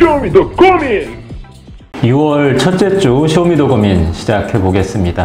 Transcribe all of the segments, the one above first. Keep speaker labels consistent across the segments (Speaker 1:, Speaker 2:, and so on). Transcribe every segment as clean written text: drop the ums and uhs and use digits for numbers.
Speaker 1: 쇼미더 고민!
Speaker 2: 6월 첫째 주 쇼미더 고민 시작해 보겠습니다.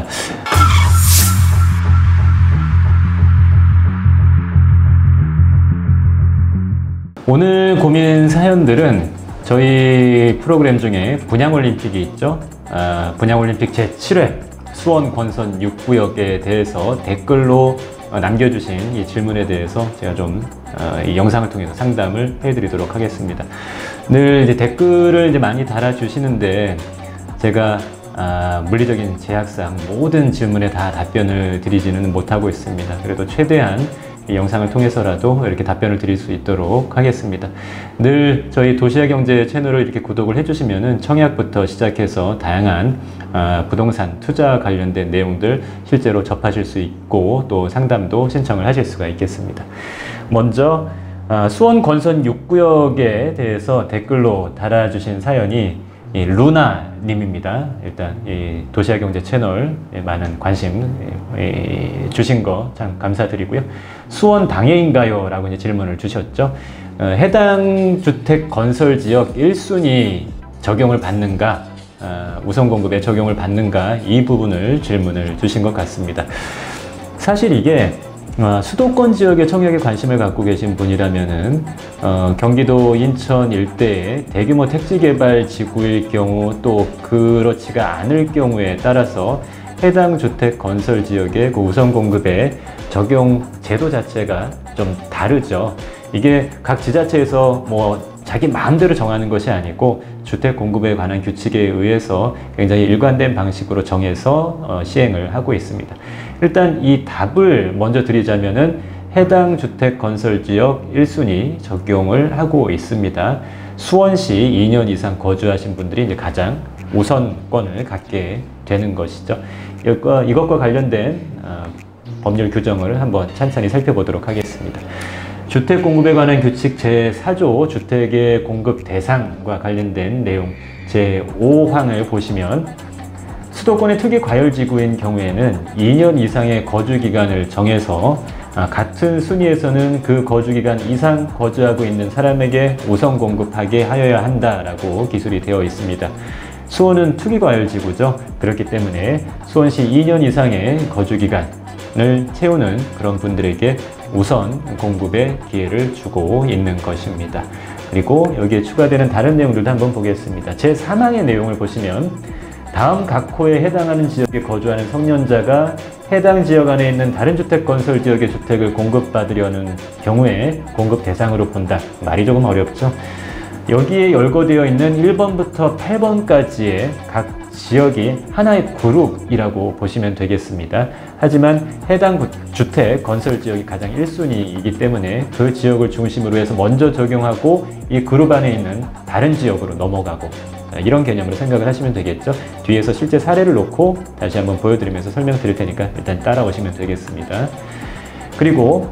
Speaker 2: 오늘 고민 사연들은 저희 프로그램 중에 분양올림픽이 있죠. 분양올림픽 제7회 수원 권선 6구역에 대해서 댓글로 남겨주신 이 질문에 대해서 제가 좀 이 영상을 통해서 상담을 해드리도록 하겠습니다. 늘 이제 댓글을 이제 많이 달아주시는데 제가 물리적인 제약상 모든 질문에 다 답변을 드리지는 못하고 있습니다. 그래도 최대한 이 영상을 통해서라도 이렇게 답변을 드릴 수 있도록 하겠습니다. 늘 저희 도시화경제 채널을 이렇게 구독을 해주시면은 청약부터 시작해서 다양한 부동산 투자 관련된 내용들 실제로 접하실 수 있고 또 상담도 신청을 하실 수가 있겠습니다. 먼저 수원 권선 6구역에 대해서 댓글로 달아주신 사연이 루나 님입니다. 일단 이 도시화경제 채널에 많은 관심 주신 거 참 감사드리고요. 수원 당해인가요? 라고 이제 질문을 주셨죠. 해당 주택 건설 지역 1순위 적용을 받는가, 우선 공급에 적용을 받는가, 이 부분을 질문을 주신 것 같습니다. 사실 이게 수도권 지역의 청약에 관심을 갖고 계신 분이라면은 경기도 인천 일대의 대규모 택지개발 지구일 경우 또 그렇지가 않을 경우에 따라서 해당 주택 건설 지역의 그 우선 공급의 적용 제도 자체가 좀 다르죠. 이게 각 지자체에서 뭐 자기 마음대로 정하는 것이 아니고 주택 공급에 관한 규칙에 의해서 굉장히 일관된 방식으로 정해서 시행을 하고 있습니다. 일단 이 답을 먼저 드리자면은 해당 주택 건설 지역 1순위 적용을 하고 있습니다. 수원시 2년 이상 거주하신 분들이 이제 가장 우선권을 갖게 되는 것이죠. 이것과 관련된 법률 규정을 한번 찬찬히 살펴보도록 하겠습니다. 주택 공급에 관한 규칙 제4조 주택의 공급 대상과 관련된 내용 제5항을 보시면 수도권의 특이 과열지구인 경우에는 2년 이상의 거주기간을 정해서 같은 순위에서는 그 거주기간 이상 거주하고 있는 사람에게 우선 공급하게 하여야 한다라고 기술이 되어 있습니다. 수원은 특이과열지구죠. 그렇기 때문에 수원시 2년 이상의 거주기간을 채우는 그런 분들에게 우선 공급의 기회를 주고 있는 것입니다. 그리고 여기에 추가되는 다른 내용들도 한번 보겠습니다. 제3항의 내용을 보시면 다음 각 호에 해당하는 지역에 거주하는 성년자가 해당 지역 안에 있는 다른 주택 건설 지역의 주택을 공급받으려는 경우에 공급 대상으로 본다. 말이 조금 어렵죠? 여기에 열거되어 있는 1번부터 8번까지의 각 지역이 하나의 그룹이라고 보시면 되겠습니다. 하지만 해당 주택 건설 지역이 가장 1순위이기 때문에 그 지역을 중심으로 해서 먼저 적용하고 이 그룹 안에 있는 다른 지역으로 넘어가고 이런 개념으로 생각을 하시면 되겠죠. 뒤에서 실제 사례를 놓고 다시 한번 보여드리면서 설명드릴 테니까 일단 따라오시면 되겠습니다. 그리고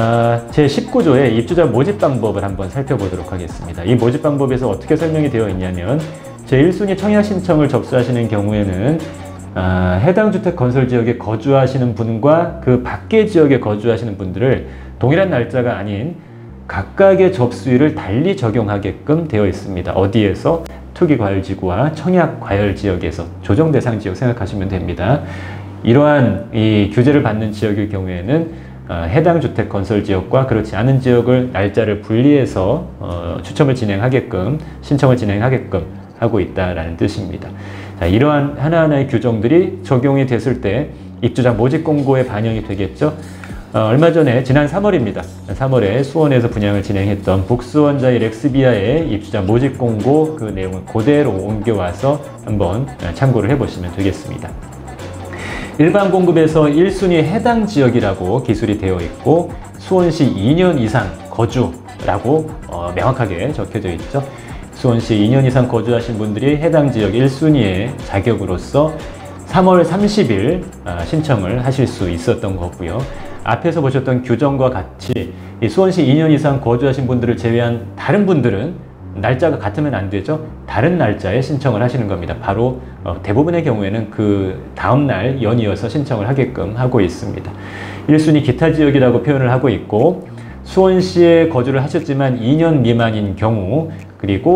Speaker 2: 제19조의 입주자 모집 방법을 한번 살펴보도록 하겠습니다. 이 모집 방법에서 어떻게 설명이 되어 있냐면 제1순위 청약 신청을 접수하시는 경우에는 해당 주택 건설 지역에 거주하시는 분과 그 밖의 지역에 거주하시는 분들을 동일한 날짜가 아닌 각각의 접수일을 달리 적용하게끔 되어 있습니다. 어디에서? 투기과열지구와 청약과열지역에서 조정 대상 지역 생각하시면 됩니다. 이러한 이 규제를 받는 지역일 경우에는 해당 주택 건설 지역과 그렇지 않은 지역을 날짜를 분리해서 추첨을 진행하게끔 신청을 진행하게끔 하고 있다라는 뜻입니다. 자, 이러한 하나하나의 규정들이 적용이 됐을 때 입주자 모집 공고에 반영이 되겠죠. 얼마 전에 지난 3월입니다. 3월에 수원에서 분양을 진행했던 북수원자의 렉스비아의 입주자 모집 공고 그 내용을 그대로 옮겨와서 한번 참고를 해보시면 되겠습니다. 일반 공급에서 1순위 해당 지역이라고 기술이 되어 있고 수원시 2년 이상 거주라고 명확하게 적혀져 있죠. 수원시 2년 이상 거주하신 분들이 해당 지역 1순위의 자격으로서 3월 30일 신청을 하실 수 있었던 거고요. 앞에서 보셨던 규정과 같이 이 수원시 2년 이상 거주하신 분들을 제외한 다른 분들은 날짜가 같으면 안 되죠. 다른 날짜에 신청을 하시는 겁니다. 바로 대부분의 경우에는 그 다음 날 연이어서 신청을 하게끔 하고 있습니다. 1순위 기타 지역이라고 표현을 하고 있고 수원시에 거주를 하셨지만 2년 미만인 경우 그리고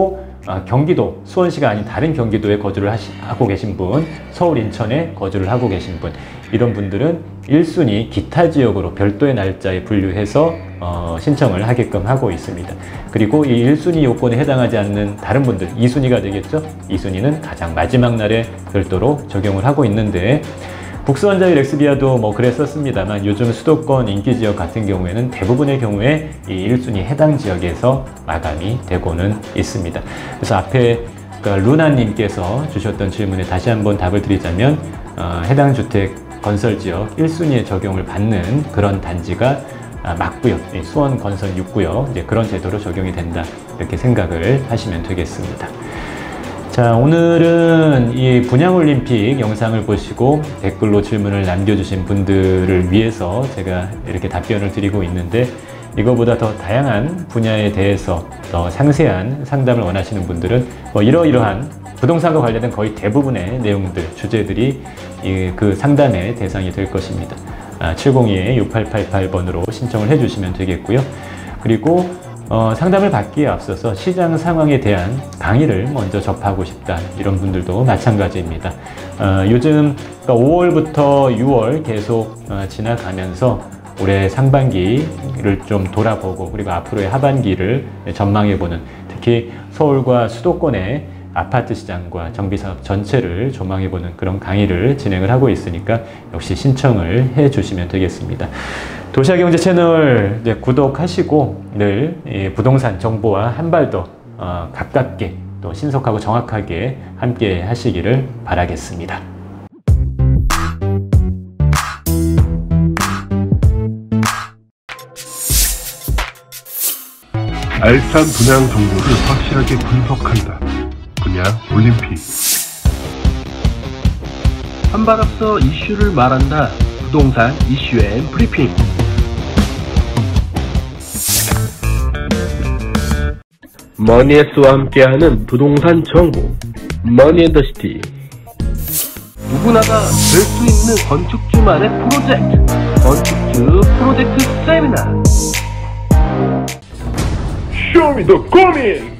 Speaker 2: 경기도, 수원시가 아닌 다른 경기도에 거주를 하고 계신 분, 서울, 인천에 거주를 하고 계신 분, 이런 분들은 1순위 기타 지역으로 별도의 날짜에 분류해서 신청을 하게끔 하고 있습니다. 그리고 이 1순위 요건에 해당하지 않는 다른 분들, 2순위가 되겠죠? 2순위는 가장 마지막 날에 별도로 적용을 하고 있는데, 북수원자의 렉스비아도 뭐 그랬었습니다만 요즘 수도권 인기지역 같은 경우에는 대부분의 경우에 이 1순위 해당 지역에서 마감이 되고는 있습니다. 그래서 앞에 루나님께서 주셨던 질문에 다시 한번 답을 드리자면 해당 주택 건설지역 1순위에 적용을 받는 그런 단지가 맞고요. 수원 건선 6구역 이제 그런 제도로 적용이 된다, 이렇게 생각을 하시면 되겠습니다. 자, 오늘은 이 분양올림픽 영상을 보시고 댓글로 질문을 남겨주신 분들을 위해서 제가 이렇게 답변을 드리고 있는데, 이거보다 더 다양한 분야에 대해서 더 상세한 상담을 원하시는 분들은 뭐 이러이러한 부동산과 관련된 거의 대부분의 내용들, 주제들이 그 상담의 대상이 될 것입니다. 702-6888번으로 신청을 해주시면 되겠고요. 그리고 상담을 받기에 앞서서 시장 상황에 대한 강의를 먼저 접하고 싶다, 이런 분들도 마찬가지입니다. 요즘 5월부터 6월 계속 지나가면서 올해 상반기를 좀 돌아보고, 그리고 앞으로의 하반기를 전망해보는, 특히 서울과 수도권의 아파트 시장과 정비사업 전체를 조망해보는 그런 강의를 진행을 하고 있으니까 역시 신청을 해주시면 되겠습니다. 도시아경제 채널 구독하시고 늘 부동산 정보와 한 발 더 가깝게, 또 신속하고 정확하게 함께 하시기를 바라겠습니다.
Speaker 1: 알찬 분양 정보를 확실하게 분석한다. 분양 올림픽. 한 발 앞서 이슈를 말한다. 부동산 이슈 앤 브리핑. 머니에스와 함께하는 부동산 정보, 머니앤더시티. 누구나가 될 수 있는 건축주만의 프로젝트, 건축주 프로젝트 세미나. 쇼미 더 고민!